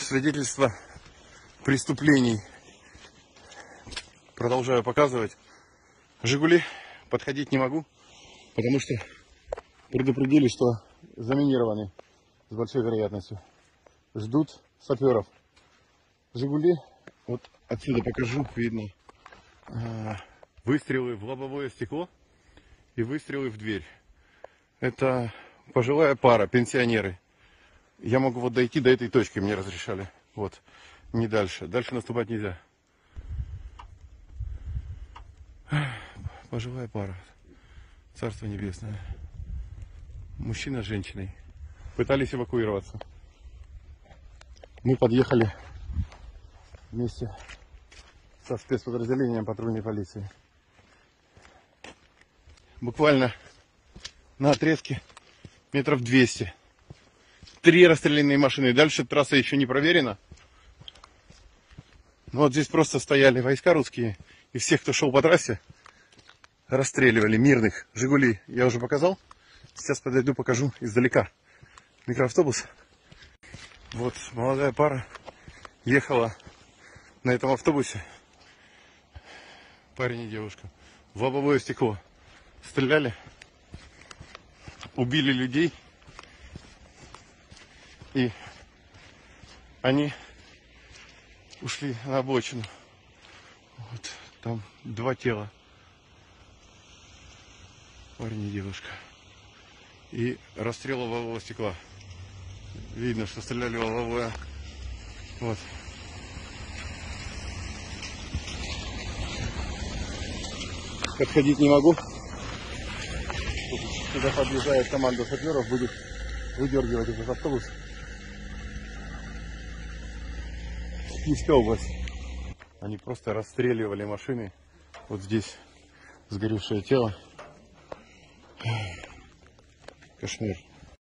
свидетельство преступлений. Продолжаю показывать. Жигули подходить не могу, потому что предупредили, что заминированы с большой вероятностью. Ждут саперов. Жигули, вот отсюда покажу, видно выстрелы в лобовое стекло и выстрелы в дверь. Это пожилая пара, пенсионеры. Я могу вот дойти до этой точки, мне разрешали. Вот, не дальше. Дальше наступать нельзя. Пожилая пара. Царство небесное. Мужчина с женщиной. Пытались эвакуироваться. Мы подъехали вместе со спецподразделением патрульной полиции. Буквально на отрезке метров 200. 3 расстрелянные машины. Дальше трасса еще не проверена. Но вот здесь просто стояли войска русские. И всех, кто шел по трассе, расстреливали мирных. Жигули я уже показал. Сейчас подойду, покажу издалека. Микроавтобус. Вот молодая пара ехала на этом автобусе. Парень и девушка. В лобовое стекло. Стреляли. Убили людей. И они ушли на обочину. Вот там 2 тела. Парень и девушка. И расстрел лобового стекла. Видно, что стреляли в лобовое. Вот. Подходить не могу. Сюда подъезжает команда саперов, будет выдергивать этот автобус. Киевская область. Они просто расстреливали машины. Вот здесь сгоревшее тело. Кошмар.